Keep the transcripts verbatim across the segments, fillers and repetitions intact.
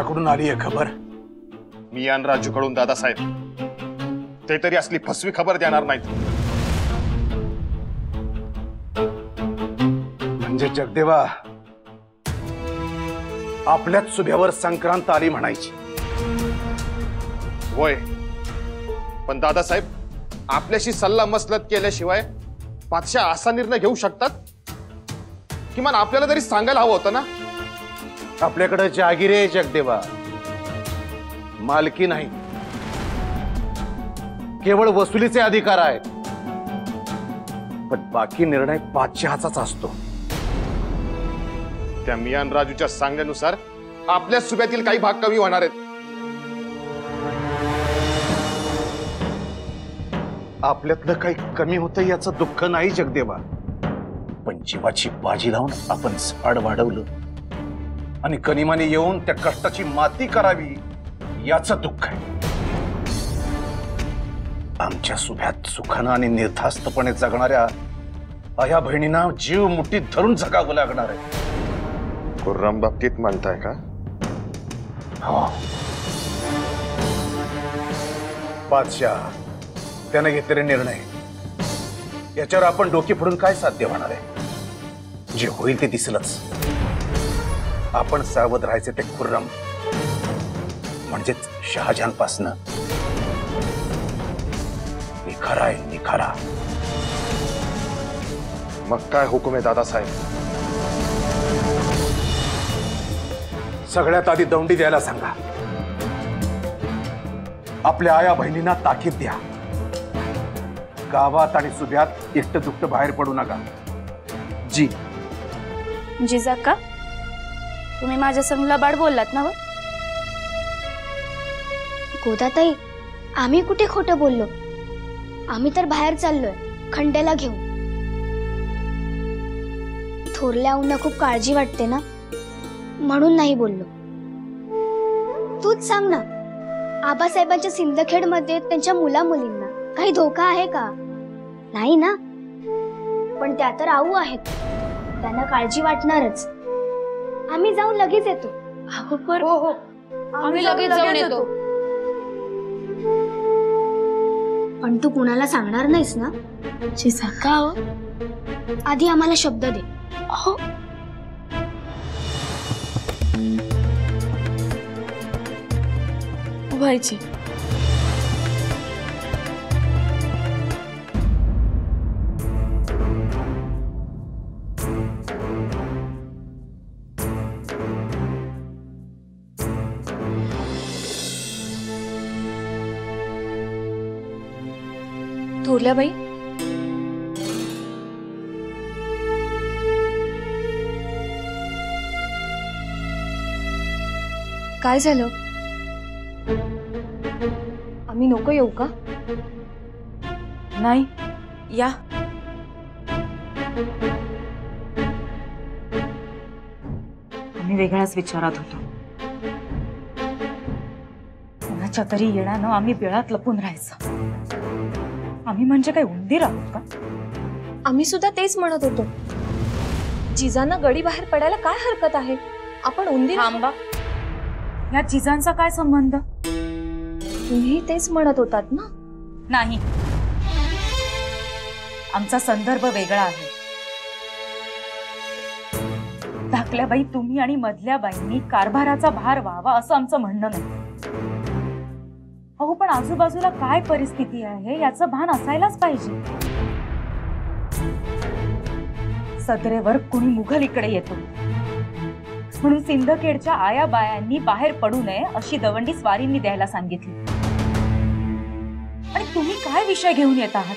कुणाकडून आली आहे खबर? मी आणि राजूकडून दादासाहेब. ते तरी असली फसवी खबर देणार नाहीत. म्हणजे जगदेवा आपल्याच सुभ्यावर संक्रांत आली म्हणायची. होय, पण दादासाहेब आपल्याशी सल्ला मसलत केल्याशिवाय बादशाह असा निर्णय घेऊ शकतात? किमान आपल्याला तरी सांगायला हवं होतं ना. आपल्याकडे जागीर आहे जगदेवा, मालकी नाही. केवळ वसुलीचे अधिकार आहेत. पण बाकी निर्णय बादशहाचाच असतो. त्या मियान राजूच्या सांगण्यानुसार आपल्या सुभ्यातील काही भाग कमी होणार आहेत. आपल्यातलं काही कमी होतं याचं दुःख नाही जगदेवा, पण जीवाची बाजी लावून आपण झाड वाढवलं आणि कनिमाने येऊन त्या कष्टाची माती करावी याचं दुःख आहे. आमच्या सुभ्यात सुखानं आणि निर्धास्तपणे जगणाऱ्या आया बहिणींना जीव मुठीत धरून जगावं लागणार आहे. खुर्रम बाबतीत म्हणताय का? हो. बादशाह त्याने घेतलेले निर्णय याच्यावर आपण डोके फोडून काय साध्य होणार आहे? जे होईल ते दिसलंच. आपण सावध राहायचे ते खुर्रम म्हणजेच शहाजहानपासनं निखारा आहे, निखारा. मग काय हुकूम आहे दादासाहेब? सगळ्यात आधी दौंडी द्यायला सांगा. आपल्या आया बहिणींना ताकीद द्या. गावात आणि सुभ्यात एकटं दुखतं बाहेर पडू नका. जी. जिजा का तुम्ही माझ्या संग लबाड बोललात ना? गोदाताई, आम्ही कुठे खोटं बोललो? आम्ही तर बाहेर चाललोय खंड्याला घेऊन. थोरल्या आऊंना खूप काळजी वाटते ना, म्हणून नाही बोललो. तूच सांग ना, आबासाहेबांच्या सिंदखेड मध्ये त्यांच्या मुला मुलींना काही धोका आहे का? नाही ना. पण त्या तर आऊ आहेत, त्यांना काळजी वाटणारच. आम्ही जाऊन लगेच येतो. हो हो, आम्ही लगेच जाऊन येतो. पण तू कुणाला सांगणार नाहीस ना? जिजा का? आधी आम्हाला शब्द दे. हो. व्हायची. थोरल्या बाई, काय झालं? आम्ही नको येऊ का? नाही, या. आम्ही वेगळाच विचारात होतो. कोणाच्या तरी येण्यानं आम्ही बिळात लपून राहायचं. आम्ही म्हणजे काय उंदीर आहोत का? आम्ही सुद्धा तेच म्हणत होतो. जिजांना गडी बाहेर पडायला काय हरकत आहे? आपण उंदीर. थांबा, या जिजांचा काय संबंध? तुम्ही तेच म्हणत होतात ना? नाही, आमचा संदर्भ वेगळा आहे. धाकल्या बाई तुम्ही आणि मधल्या बाईंनी कारभाराचा भार व्हावा असं आमचं म्हणणं नाही. अहो, पण आजूबाजूला काय परिस्थिती आहे याचं भान असायलाच पाहिजे. सदरेवर कुणी मुघल इकडे येतो म्हणून सिंदखेडच्या आया बायांनी बाहेर पडू नये अशी दवंडी स्वारींनी द्यायला सांगितली. आणि तुम्ही काय विषय घेऊन येत आहात?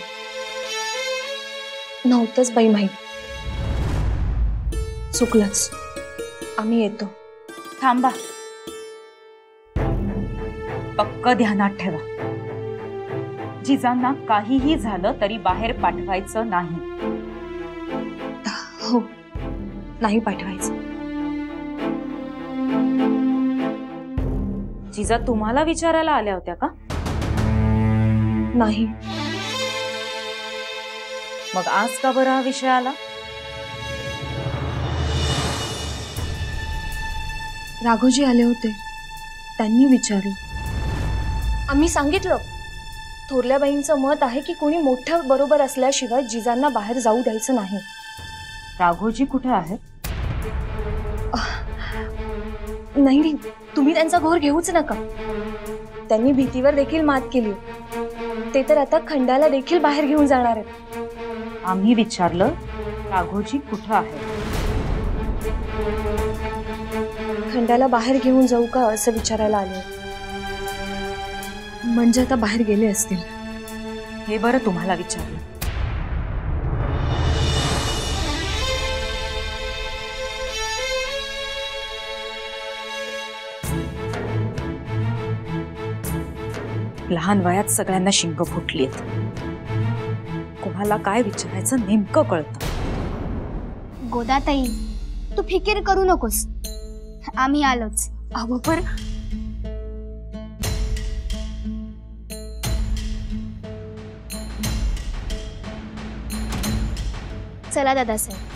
नव्हतंच बाई माहीत. चुकलंच. आम्ही येतो. थांबा, पक्क ध्यानात ठेवा. जिजांना काहीही झालं तरी बाहेर पाठवायचं नाही. हो, नाही पाठवायचं. जिजा तुम्हाला विचारायला आल्या होत्या का? नाही. मग आज का बरं हा विषय आला? राघोजी आले होते. त्यांनी विचारलं. आम्ही सांगितलं थोरल्या बाईंचं मत आहे की कोणी मोठ्या बरोबर असल्याशिवाय जिजांना बाहेर जाऊ द्यायचं नाही. राघोजी कुठे आहेत? नाही नाही, तुम्ही त्यांचा घोर घेऊच नका. त्यांनी भीतीवर देखील मात केली. ते तर आता खंडाला देखील बाहेर घेऊन जाणार आहेत. आम्ही विचारलं राघोजी कुठे आहेत? खंडाला बाहेर घेऊन जाऊ का असं विचारायला आले. म्हणजे आता बाहेर गेले असतील. हे बरं तुम्हाला विचारलं. लहान वयात सगळ्यांना शिंक फुटलीत. कोणाला काय विचारायचं नेमकं कळतं. गोदाताई, तू फिकीर करू नकोस, आम्ही आलोच. अहो पर चला दादासाहेब.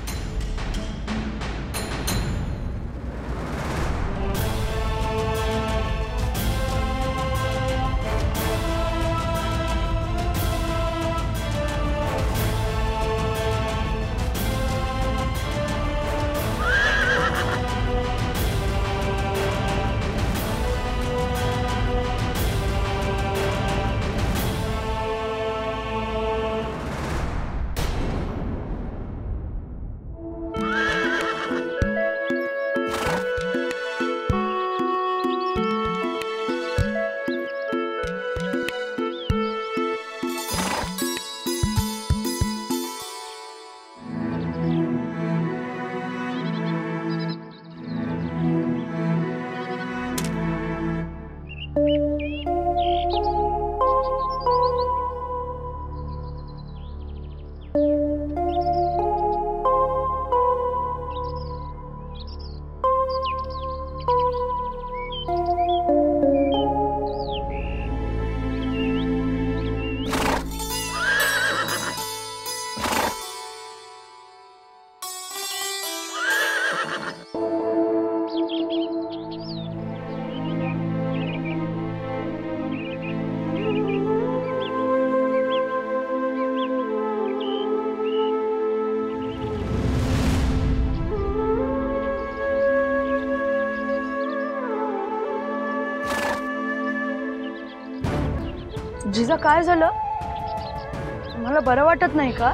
जिजा, काय झालं? मला बरं वाटत नाही का?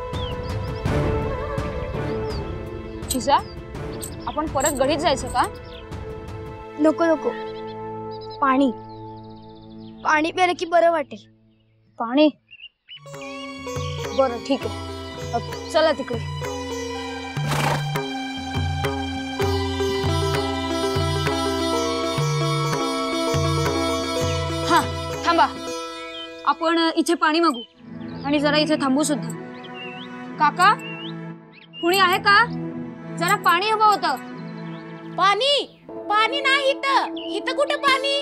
जिजा, आपण परत गडीत जायचं का? नको नको, पाणी पाणी प्यायलं की बरं वाटेल. पाणी? बरं ठीक आहे, चला तिकडे. हा थांबा, आपण इथे पाणी मागू आणि जरा इथे थांबू सुद्धा. काका, कुणी आहे का? जरा पाणी हवं होतं. पाणी? पाणी नाही इथं. इथं कुठं पाणी?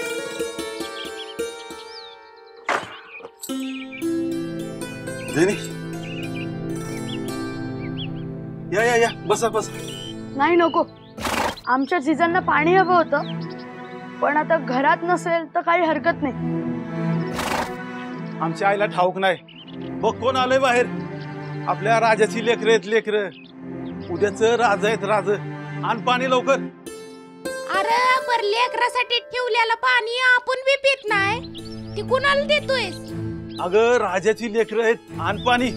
या या या, बसा बसा. नाही नको, आमच्या जिजांना पाणी हवं होतं, पण आता घरात नसेल तर काही हरकत नाही. आमच्या आईला ठाऊक नाही. बघ कोण आलंय बाहेर. आपल्या राजाची लेकरं आहेत लेकरं. उद्याच राज आहेत राज. आण पाणी लवकर. अरे पर लेकरासाठी ठेवलेलं पाणी आपण बी पित नाही, ती कुणाला देतोय? अगं राजाची लेकरं आहेत, आण पाणी.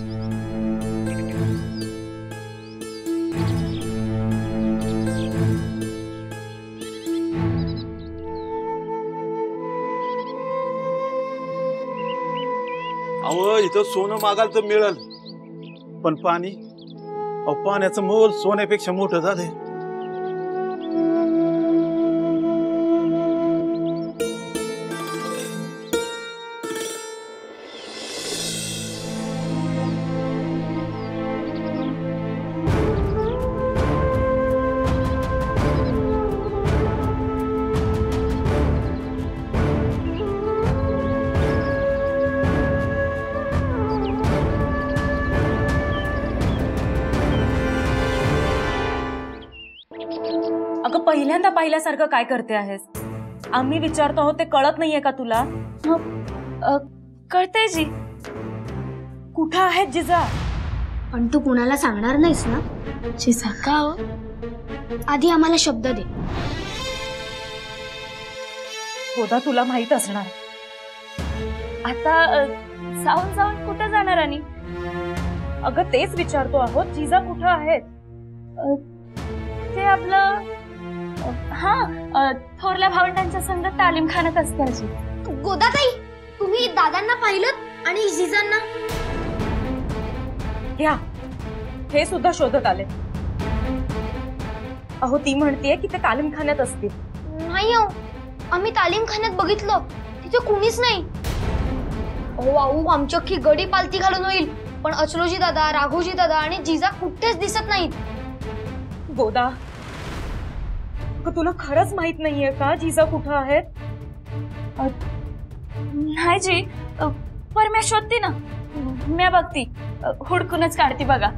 अहो इथं सोनं मागाल तर मिळेल, पण पाणी, अहो पाण्याचं मोल सोन्यापेक्षा मोठं झालंय. अगं पहिल्यांदा पाहिल्यासारखं काय करते आहेस? आम्ही विचारतो आहोत ते कळत नाहीये का तुला? कळतंय जी. कुठं आहेत जिजा? पण तू कुणाला सांगणार नाहीस ना? जिजा का हो? आधी आम्हाला शब्द दे. गोदा तुला माहित असणार. आता जाऊन जाऊन कुठे जाणार? आणि अगं तेच विचारतो आहोत, जिजा कुठं आहेत? ते आपलं हा थोरल्या भावंडांच्या संग तालीम खाण्यात असते. अशी गोदाताई, तुम्ही दादांना पाहिलं आणि जिजांना? घ्या, हे सुद्धा शोधत आले. अहो ती म्हणतीये की ते तालीम खाण्यात असतील. नाही हो, आम्ही तालीम खाण्यात बघितलं, तिथे कुणीच नाही. अहो आऊ, आमची अख्खी गडी पालती घालून होईल, पण अचलोजी दादा, राघोजी दादा आणि जिजा कुठेच दिसत नाहीत. गोदा, तुला खरंच माहित नाहीये का जिजा कुठं आहेत? नाही जी, पर मी शोधते ना, मी बघती, हुडकूनच काढते बघा.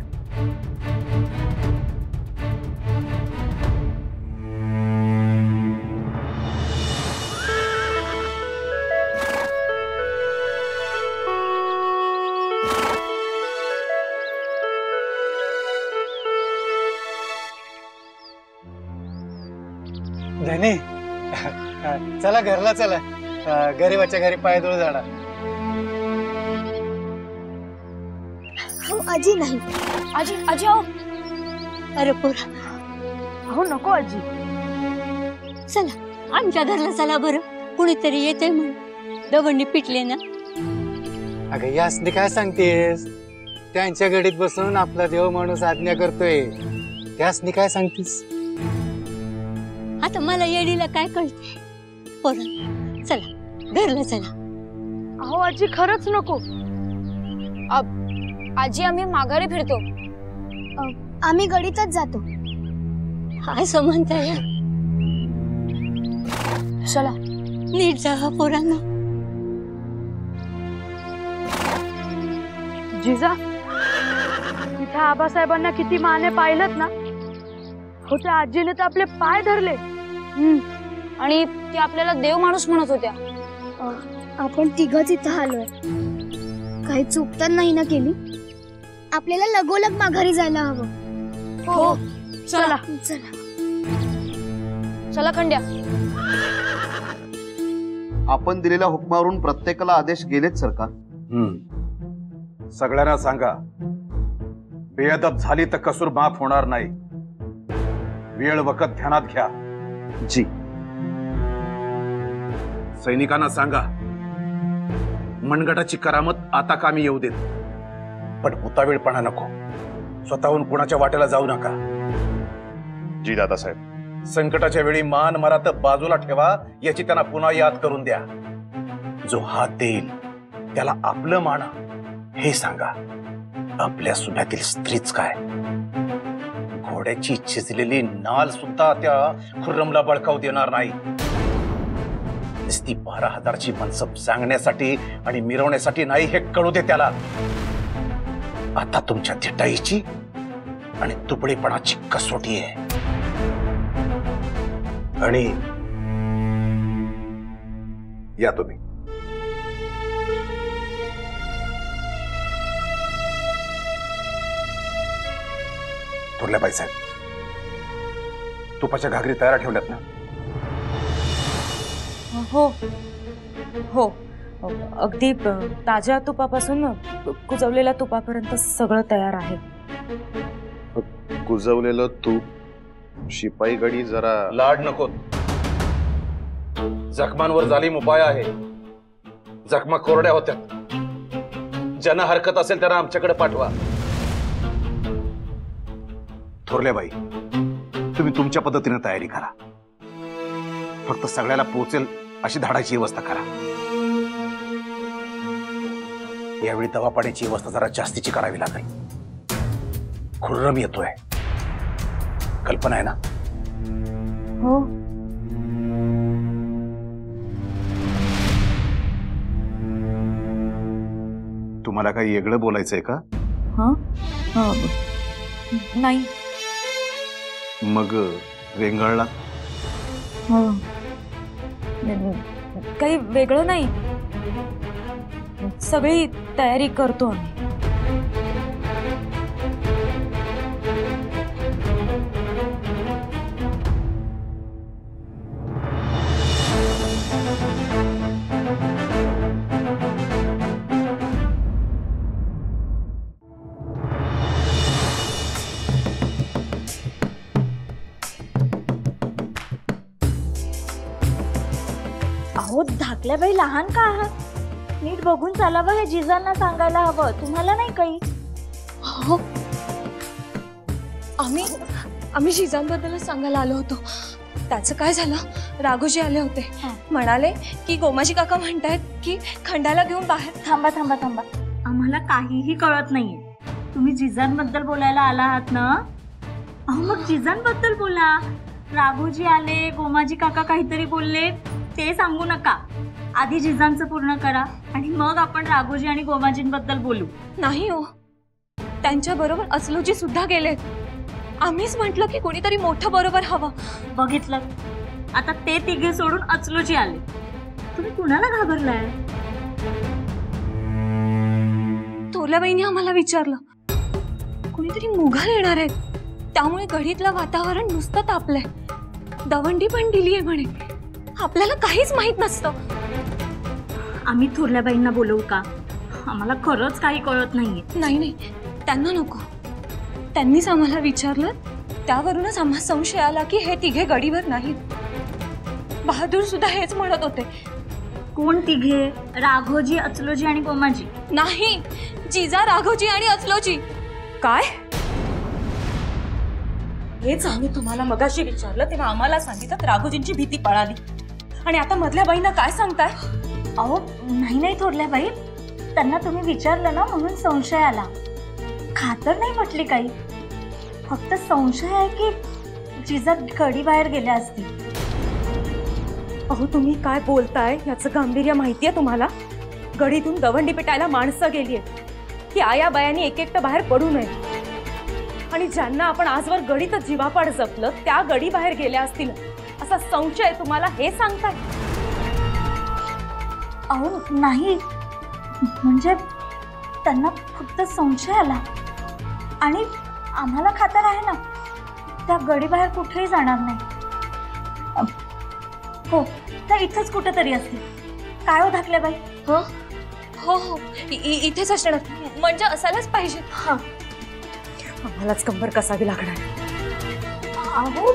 धनी, चला घरला चला. गरीबाच्या घरी पायदळ जाणार. हो आजी. नाही आजी, आजी आओ. अरे पोरा, अहो नको आजी, चला आमच्या घरला चला बरं. कुणीतरी येते म्हण. दवंडी पिटले ना. अगं यासनी काय सांगतेस? त्यांच्या गडीत बसून आपला देव माणूस आज्ञा करतोय, त्यासनी काय सांगतेस? आता मला येडीला काय कळते? पोरा चला घरला चला. अहो आजी खरंच नको. आजी आम्ही माघारी फिरतो. आम्ही गडीतच जातो. असं म्हणताय? चला नीट जा पोरांना. जिजा, तिथे आबासाहेबांना किती माने पाहिलं ना. हो, त्या आजीने तर आपले पाय धरले. आणि ते आपल्याला देव माणूस म्हणत होत्या. आपण तिघच इथं आलोय, काही चूक तर नाही ना केली? आपल्याला लगोलग माघारी जायला हवं. हो चला चला चला खंड्या. आपण दिलेल्या हुकमावरून प्रत्येकाला आदेश गेलेच सरकार. हम्म सगळ्यांना सांगा, बेअदब झाली तर कसूर माफ होणार नाही. वेळ वकत ध्यानात घ्या. जी. सैनिकांना सांगा, मनगटाची करामत आता कामी येऊ देत, पण उतावीळपणा नको. स्वतःहून कुणाच्या वाटेला जाऊ नका. जी दादासाहेब. संकटाच्या वेळी मान मरात बाजूला ठेवा, याची त्यांना पुन्हा याद करून द्या. जो हात देईल त्याला आपलं माना हे सांगा. आपल्या सुभ्यातील स्त्रीच काय, घोड्याची चिजलेली नाल सुद्धा त्या खुर्रमला बळकावू देणार नाही. ती बारा हजारची मनसब सांगण्यासाठी आणि मिरवण्यासाठी नाही हे कळू दे त्याला. आता तुमच्या थिटाईची आणि तुपडेपणाची कसोटी आहे. आणि या तुम्ही. थोरल्या बाईसाहेब, तुपाच्या घागरी तयार ठेवल्यात ना? हो हो, अगदी ताज्या तुपापासून कुजवलेल्या तुपापर्यंत सगळं तयार आहे. कुजवलेलं तूप, शिपाई गडी जरा लाड नको. जखमांवर जालीम उपाय आहे. जखमा कोरड्या होत्या. ज्यांना हरकत असेल त्यांना आमच्याकडे पाठवा. थोरल्या बाई, तुम्ही तुमच्या पद्धतीने तयारी करा. फक्त सगळ्याला पोचेल अशी धाडाची व्यवस्था करा. यावेळी दवा पाण्याची व्यवस्था जरा जास्तीची करावी लागेल. खुर्रम येतोय, कल्पना आहे ना? हो. तुम्हाला काही वेगळं बोलायचंय का? हा? नाही. मग रेंगाळला? हो. काही वेगळं नाही, सगळी तयारी करतो आम्ही. अहो धाकल्याबाई लहान का आहात? नीट बघून चालावं हे जिजांना सांगायला हवं, तुम्हाला नाही काही? हो, आम्ही आम्ही जिजांबद्दलच सांगायला आलो होतो. त्याचं काय झालं, राघोजी आले होते, म्हणाले की गोमाजी काका म्हणतायत की खंडाला घेऊन बाहेर. थांबा थांबा थांबा, आम्हाला काहीही कळत नाहीये. तुम्ही जिजांबद्दल बोलायला आला आहात ना? अहो मग जिजांबद्दल बोला. राघोजी आले, गोमाजी काका काहीतरी बोलले, ते सांगू नका. आधी जिजांचं पूर्ण करा आणि मग आपण राघोजी आणि गोमाजींबद्दल बोलू. नाही हो, त्यांच्या बरोबर असलोजी सुद्धा गेलेत. आम्हीच म्हटलं की कोणीतरी मोठं बरोबर हवं. बघितलं, आता ते तिघे सोडून अचलोजी आले. तुम्ही कुणाला घाबरलाय? थोरल्या बहिणी आम्हाला विचारलं, कोणीतरी मुघल येणार आहेत, त्यामुळे गडीतलं वातावरण नुसतं तापलंय. दवंडी पण दिलीये म्हणे. आपल्याला काहीच माहित नसतं. आम्ही थोरल्याबाईंना बोलवू का? आम्हाला खरंच काही कळत नाहीये. नाही नाही, त्यांना नको. त्यांनीच आम्हाला विचारलं, त्यावरूनच आम्हाला संशय आला की हे तिघे गडीवर नाहीत. बहादूर सुद्धा हेच म्हणत होते. कोण तिघे? राघोजी, अचलोजी आणि गोमाजी? नाही, जिजा, राघोजी आणि अचलोजी. काय? हेच आम्ही तुम्हाला मगाशी विचारलं तेव्हा आम्हाला सांगितलं राघोजींची भीती पळाली, आणि आता मधल्या बाईंना काय सांगताय? अहो नाही नाही थोरल्याबाई, त्यांना तुम्ही विचारलं ना म्हणून संशय आला. खातर नाही म्हटली काही, फक्त संशय आहे की जिजा गडी बाहेर गेल्या असतील. अहो तुम्ही काय बोलताय याचं गांभीर्य माहितीये तुम्हाला? गडीतून दवंडी पेटायला माणसं गेलीये की आया बायांनी एक एकटं बाहेर पडू नये, आणि ज्यांना आपण आजवर गडीतच जीवापाड जपलं त्या गडी बाहेर गेल्या असतील असा संशय तुम्हाला हे सांगताय? अहो नाही, म्हणजे त्यांना फक्त संशय आला, आणि आम्हाला खातर आहे ना त्या गडी बाहेर कुठेही जाणार नाही. हो, त्या इथंच कुठेतरी असतील. काय हो धाकल्याबाई? हो हो हो, इथेच असणार, म्हणजे असायलाच पाहिजे. हा, आम्हालाच कंबर कसावी लागणार. अहो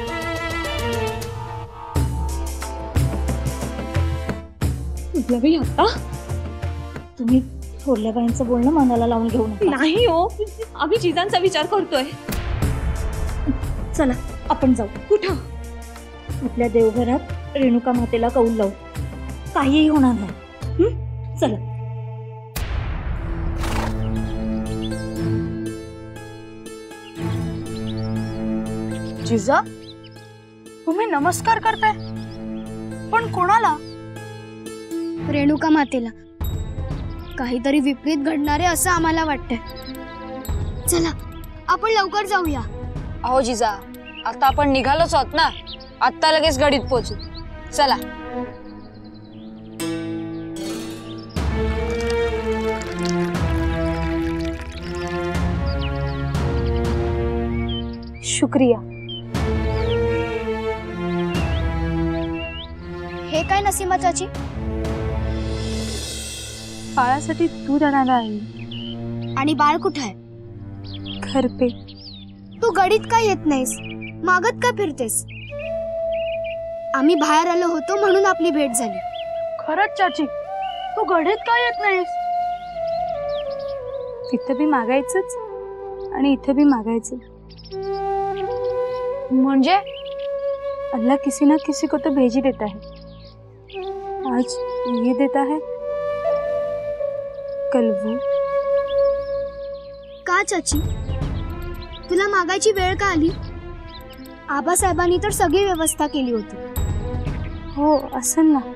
आता तुम्ही थोरल्याबाईंचं बोलणं मनाला लावून घेऊ नका. नाही हो, आम्ही जिजांचा विचार करतोय. चला आपण जाऊ. कुठं? आपल्या देवघरात रेणुका मातेला कौल लावू, काहीही होणार नाही. चला. जिजा, तुम्ही नमस्कार करताय, पण कोणाला? रेणुका मातेला. काहीतरी विपरीत घडणार आहे असं आम्हाला वाटतंय. चला आपण लवकर जाऊया. अहो जिजा, आता आपण निघालोच आहोत ना, आता लगेच गडीत पोहोचू. चला. शुक्रिया. हे काय नसीमा चाची? बाळासाठी दूध आणायला आहे. आणि बाळ कुठं आहे? घरपे. तू गडीत का येत नाहीस? मागत का फिरतेस? आम्ही बाहेर आलो होतो म्हणून आपली भेट झाली. खरंच चाची, तू गडीत का येत नाहीस? तिथं बी मागायचंच आणि इथं बी मागायचं. म्हणजे अल्लाह किसी ना किसी को तो भेज ही देता है. आज ये देता है, कल वो. का चाची, तुला मागायची वेळ का आली? आबासाहेबांनी तर सगळी व्यवस्था केली होती. हो असं ना.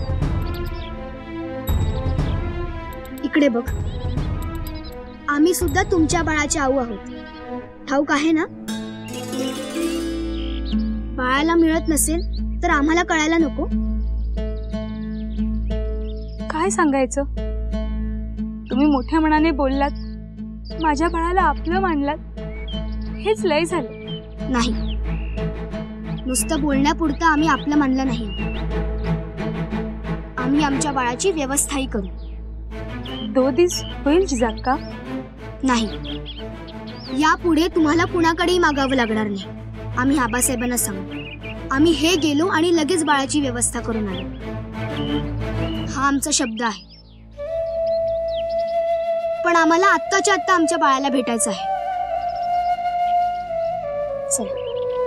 इकडे बघ, आम्ही सुद्धा तुमच्या बाळाची आऊ आहोत. ठाऊक आहे ना? बाळाला मिळत नसेल तर आम्हाला कळायला नको. काय सांगायचं? तुम्ही मोठ्या मनाने बोललात, माझ्या बाळाला आपलं मानलात, हेच लय झालं. नाही, नुसतं बोलण्यापुरतं आम्ही आपलं मानलं नाही. आम्ही आमच्या बाळाची व्यवस्थाही करू. दो दिस होईल जिजाक्का? नाही, यापुढे तुम्हाला कुणाकडेही मागावं लागणार नाही. आम्ही आबासाहेबांना सांगू, आम्ही हे गेलो आणि लगेच बाळाची व्यवस्था करून आलो. हा आमचा शब्द आहे. पण आम्हाला आत्ताच्या आत्ता आमच्या बाळाला भेटायचं आहे. चला.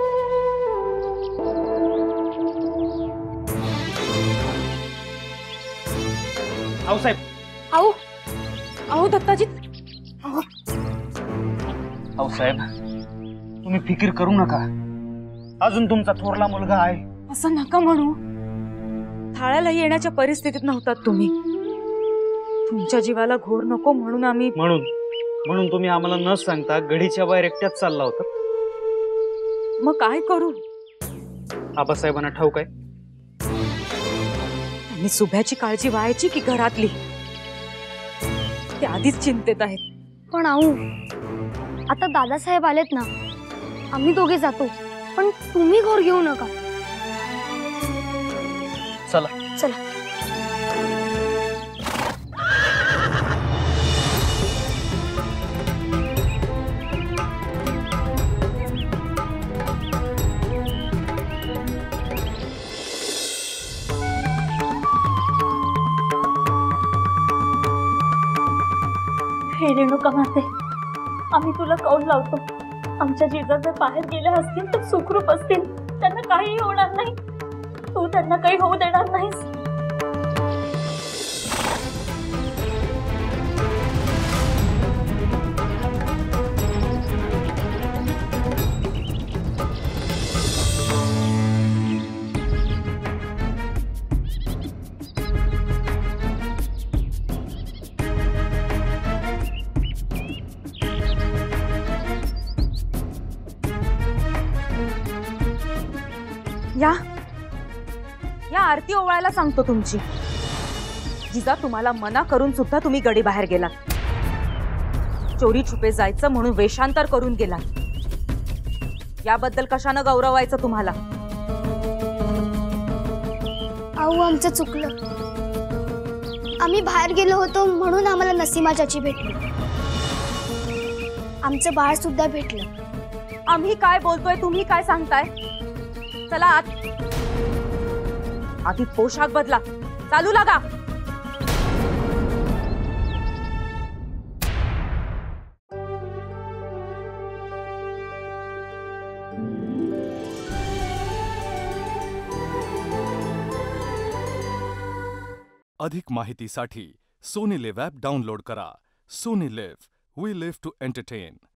आहो साहेब. अहो अहो दत्ताजी. अहो अहो साहेब, तुम्ही फिकीर करू नका. अजून तुमचा थोरला मुलगा आहे. असं नका म्हणू. थाळ्याला येण्याच्या परिस्थितीत नव्हतात तुम्ही. तुमच्या जीवाला घोर नको म्हणून आम्ही म्हणून म्हणून तुम्ही आम्हाला न सांगता गडीच्या बाहेर एकट्यात चालला होता. मग काय करू? आबासाहेबांना ठाऊक आहे? त्यांनी सुभ्याची काळजी व्हायची की घरातली, ते आधीच चिंतेत आहेत. पण आऊ, आता दादासाहेब आलेत ना, आम्ही दोघे जातो. पण तुम्ही घोर घेऊ नका. चला चला. हे रेणुका माते, आम्ही तुला कौल लावतो. आमच्या जिजा जर बाहेर गेल्या असतील तर सुखरूप असतील. त्यांना काहीही होणार नाही. तू त्यांना काही होऊ देणार नाहीस. या या आरती ओवाळायला सांगतो तुमची. जिजा, तुम्हाला मना करून सुद्धा तुम्ही गडी बाहेर गेलात. चोरी छुपे जायचं म्हणून वेषांतर करून गेलात. याबद्दल कशानं गौरवायचं तुम्हाला? आऊ, आमचं चुकलं. आम्ही बाहेर गेलो होतो म्हणून आम्हाला नसीमा चाची भेटली. आमचं बाळ सुद्धा भेटलं. आम्ही काय बोलतोय, तुम्ही काय सांगताय? चला आत. आधी पोशाख बदला, चालू लागा. अधिक माहितीसाठी सोनी लिव्ह ॲप डाउनलोड करा. Sony LIV, we live to entertain.